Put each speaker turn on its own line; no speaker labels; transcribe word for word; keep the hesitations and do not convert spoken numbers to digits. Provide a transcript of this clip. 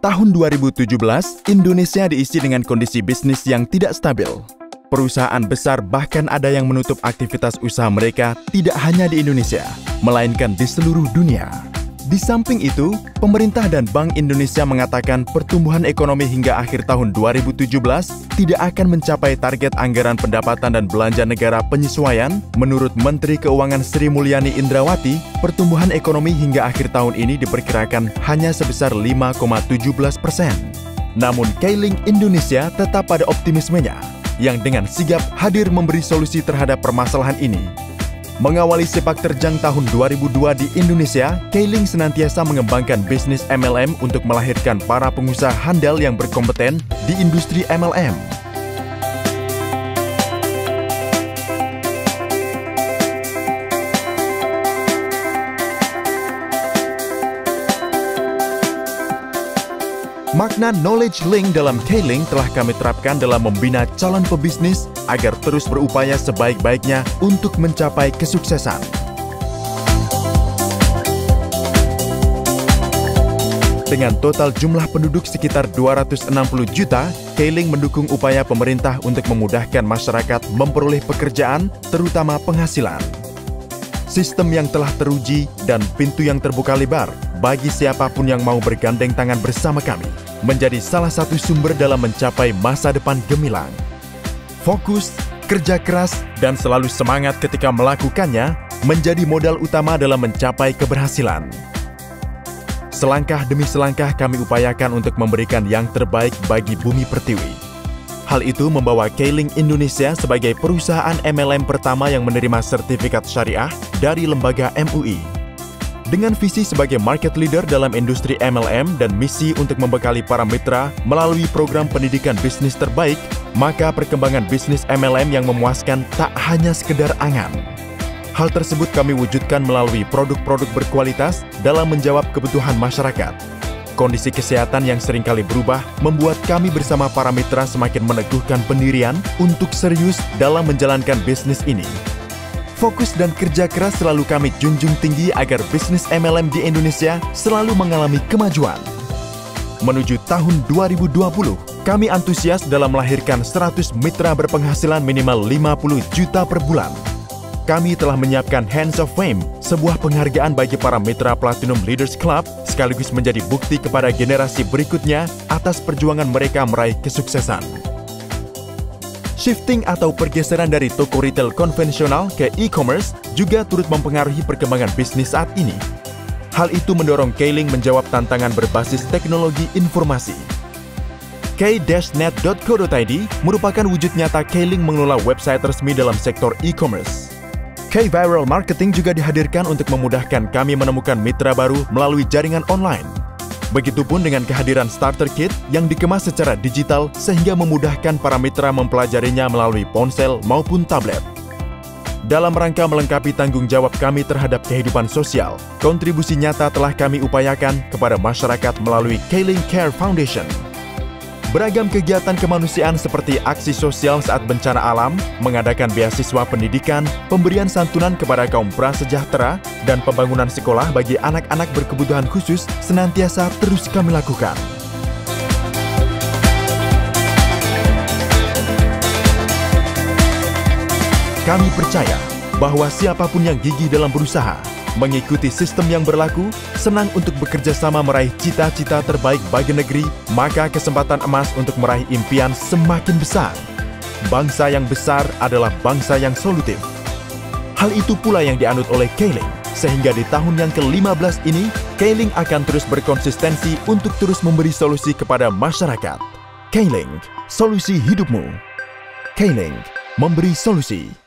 Tahun dua ribu tujuh belas, Indonesia diisi dengan kondisi bisnis yang tidak stabil. Perusahaan besar bahkan ada yang menutup aktivitas usaha mereka tidak hanya di Indonesia, melainkan di seluruh dunia. Di samping itu, pemerintah dan Bank Indonesia mengatakan pertumbuhan ekonomi hingga akhir tahun dua ribu tujuh belas tidak akan mencapai target anggaran pendapatan dan belanja negara penyesuaian. Menurut Menteri Keuangan Sri Mulyani Indrawati, pertumbuhan ekonomi hingga akhir tahun ini diperkirakan hanya sebesar lima koma satu tujuh persen. Namun, Keiling Indonesia tetap pada optimismenya, yang dengan sigap hadir memberi solusi terhadap permasalahan ini. Mengawali sepak terjang tahun dua ribu dua di Indonesia, Keiling senantiasa mengembangkan bisnis M L M untuk melahirkan para pengusaha handal yang berkompeten di industri M L M. Makna knowledge link dalam Keiling telah kami terapkan dalam membina calon pebisnis agar terus berupaya sebaik-baiknya untuk mencapai kesuksesan. Dengan total jumlah penduduk sekitar dua ratus enam puluh juta, Keiling mendukung upaya pemerintah untuk memudahkan masyarakat memperoleh pekerjaan, terutama penghasilan. Sistem yang telah teruji dan pintu yang terbuka lebar bagi siapapun yang mau bergandeng tangan bersama kami menjadi salah satu sumber dalam mencapai masa depan gemilang. Fokus, kerja keras, dan selalu semangat ketika melakukannya menjadi modal utama dalam mencapai keberhasilan. Selangkah demi selangkah kami upayakan untuk memberikan yang terbaik bagi Bumi Pertiwi. Hal itu membawa Keiling Indonesia sebagai perusahaan M L M pertama yang menerima sertifikat syariah dari lembaga M U I. Dengan visi sebagai market leader dalam industri M L M dan misi untuk membekali para mitra melalui program pendidikan bisnis terbaik, maka perkembangan bisnis M L M yang memuaskan tak hanya sekedar angan. Hal tersebut kami wujudkan melalui produk-produk berkualitas dalam menjawab kebutuhan masyarakat. Kondisi kesehatan yang seringkali berubah membuat kami bersama para mitra semakin meneguhkan pendirian untuk serius dalam menjalankan bisnis ini. Fokus dan kerja keras selalu kami junjung tinggi agar bisnis M L M di Indonesia selalu mengalami kemajuan. Menuju tahun dua ribu dua puluh, kami antusias dalam melahirkan seratus mitra berpenghasilan minimal lima puluh juta per bulan. Kami telah menyiapkan Hands of Fame, sebuah penghargaan bagi para mitra Platinum Leaders Club, sekaligus menjadi bukti kepada generasi berikutnya atas perjuangan mereka meraih kesuksesan. Shifting atau pergeseran dari toko retail konvensional ke e-commerce juga turut mempengaruhi perkembangan bisnis saat ini. Hal itu mendorong Keiling menjawab tantangan berbasis teknologi informasi. K net dot co dot i d merupakan wujud nyata Keiling mengelola website resmi dalam sektor e-commerce. K-Viral Marketing juga dihadirkan untuk memudahkan kami menemukan mitra baru melalui jaringan online. Begitupun dengan kehadiran Starter Kit yang dikemas secara digital sehingga memudahkan para mitra mempelajarinya melalui ponsel maupun tablet. Dalam rangka melengkapi tanggung jawab kami terhadap kehidupan sosial, kontribusi nyata telah kami upayakan kepada masyarakat melalui Keiling Care Foundation. Beragam kegiatan kemanusiaan seperti aksi sosial saat bencana alam, mengadakan beasiswa pendidikan, pemberian santunan kepada kaum prasejahtera, dan pembangunan sekolah bagi anak-anak berkebutuhan khusus senantiasa terus kami lakukan. Kami percaya bahwa siapapun yang gigih dalam berusaha, mengikuti sistem yang berlaku, senang untuk bekerja sama meraih cita-cita terbaik bagi negeri, maka kesempatan emas untuk meraih impian semakin besar. Bangsa yang besar adalah bangsa yang solutif. Hal itu pula yang dianut oleh Keiling, sehingga di tahun yang ke lima belas ini, Keiling akan terus berkonsistensi untuk terus memberi solusi kepada masyarakat. Keiling, solusi hidupmu. Keiling, memberi solusi.